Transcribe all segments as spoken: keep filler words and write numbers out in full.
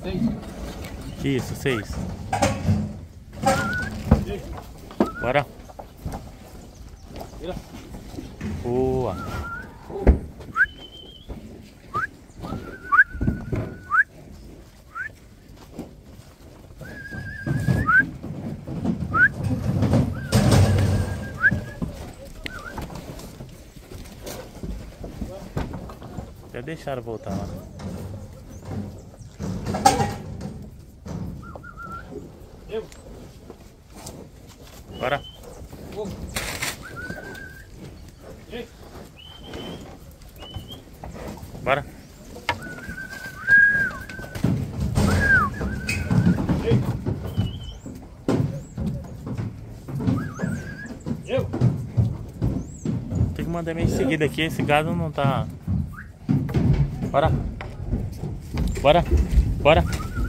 Isso, seis. Bora. Boa. Já deixaram voltar lá. Bora. Bora. Tem que mandar meio em seguida aqui, esse gado não tá. Bora. Bora. Bora.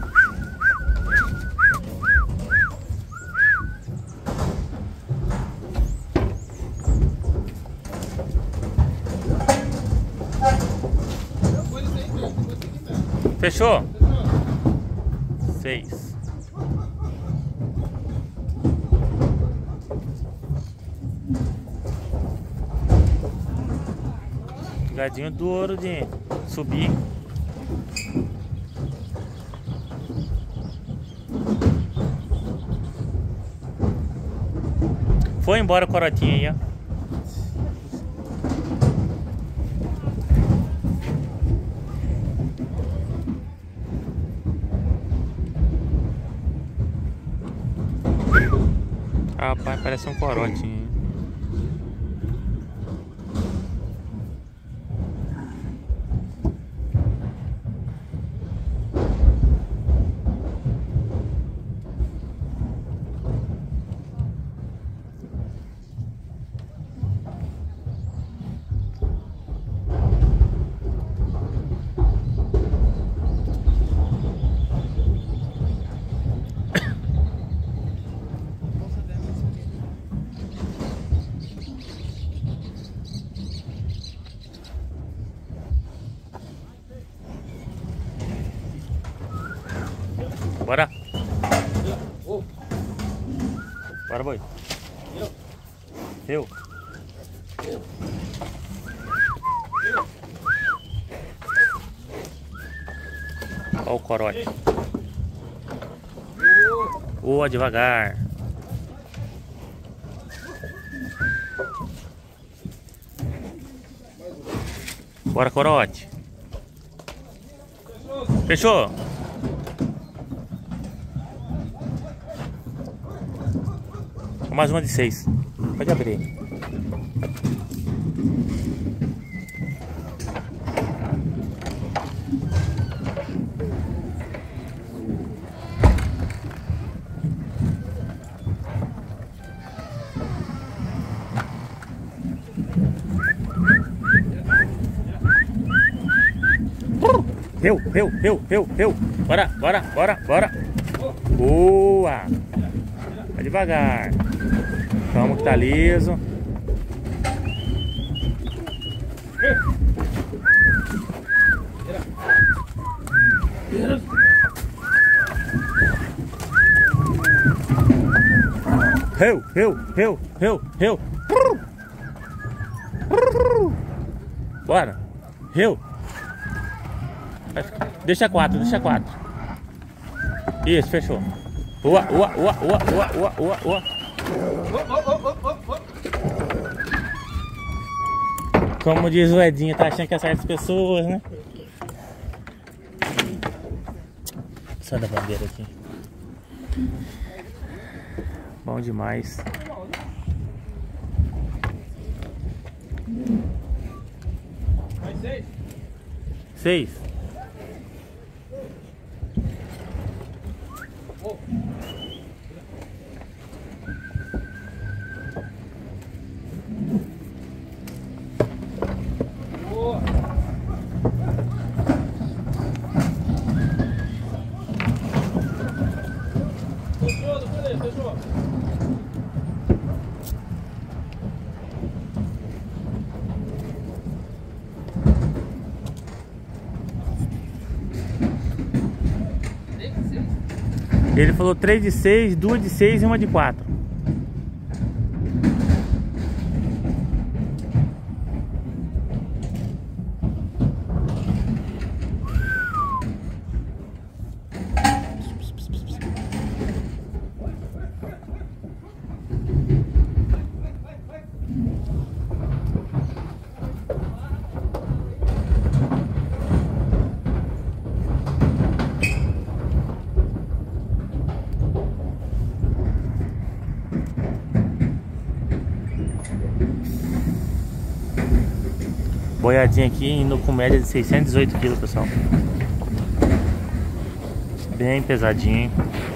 Fechou? Seis. Gadinho duro de subir. Foi embora o corotinho aí, ó. Rapaz, parece um corotinho. Bora. Bora, boi. Eu. Olha o corote. Boa, devagar. Bora, corote. Fechou? Mais uma de seis. Pode abrir. Eu, eu, eu, eu, eu. Bora, bora, bora, bora. Boa. Vai devagar. Calma que tá liso. Eu, eu, eu, eu, eu. Bora. Eu. Deixa quatro, deixa quatro. Isso, fechou. Ua, ua, ua, ua, ua, ua, ua, ua. Como diz o Edinho, tá achando que é certas pessoas, né? Sai da bandeira aqui. Bom demais. Seis. Ele falou três de seis, duas de seis e uma de quatro. Boiadinha aqui, indo com média de seiscentos e dezoito quilos, pessoal. Bem pesadinho.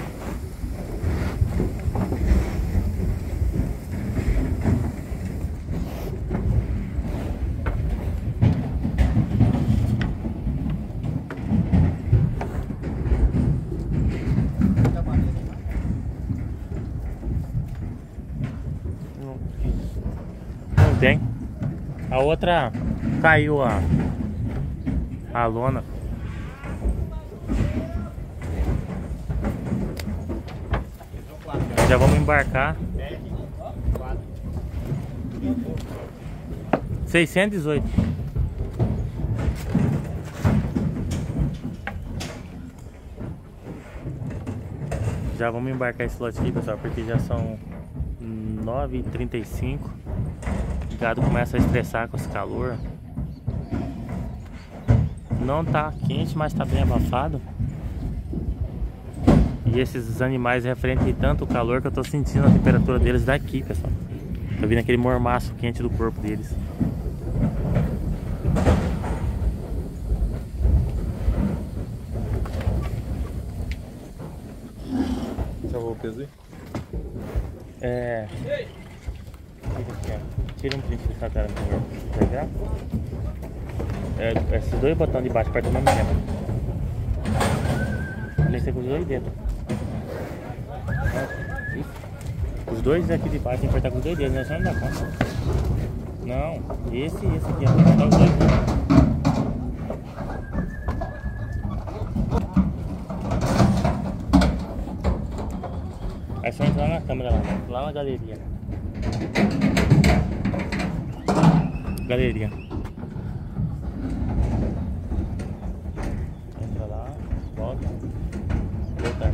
Não tem. A outra caiu a, a lona. Já vamos embarcar. seiscentos e dezoito. Já vamos embarcar esse lote aqui, pessoal, porque já são nove e trinta e cinco. O gado começa a estressar com esse calor. Não tá quente, mas tá bem abafado. E esses animais referem tanto o calor que eu tô sentindo a temperatura deles daqui, pessoal. Tô vendo aquele mormaço quente do corpo deles. Já vou o peso aí? É... Tira um print dessa tela pra pegar. É, esses dois botões de baixo perto do mesmo tempo. Ele com os dois dedos. Os dois aqui de baixo tem que apertar com os dois dedos, né? Só não dá conta. Não, esse e esse aqui, ó. Tem que apertar os dois dedos. Aí só entra lá na câmera, lá, lá na galeria. Galeria. Entra lá, volta, voltar.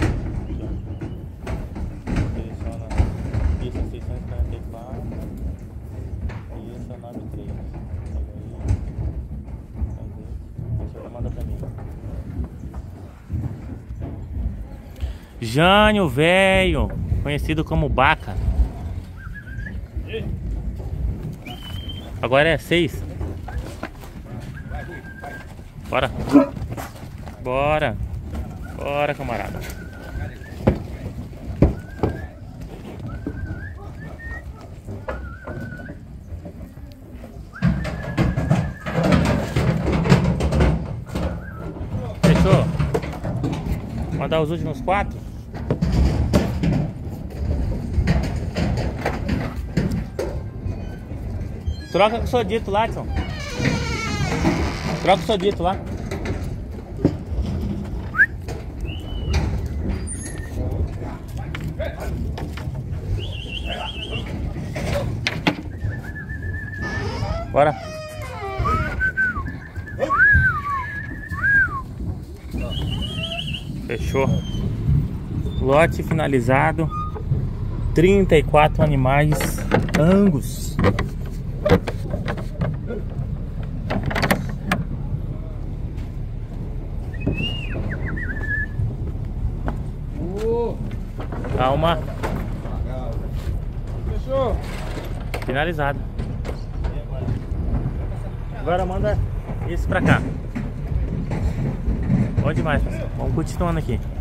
Seleciona isso é seiscentos e quarenta e quatro e isso é noventa e três. Deixa eu mandar pra mim. Jânio, velho, conhecido como Baca. Agora é seis. Bora. Bora. Bora, camarada. Fechou? Mandar os últimos quatro? Troca com o seu dito lá, Edson. Troca com o seu dito lá. Bora. Fechou. Lote finalizado. trinta e quatro animais Angus. Calma. Fechou. Finalizado. Agora manda esse pra cá. Bom demais, pessoal. Vamos continuando aqui.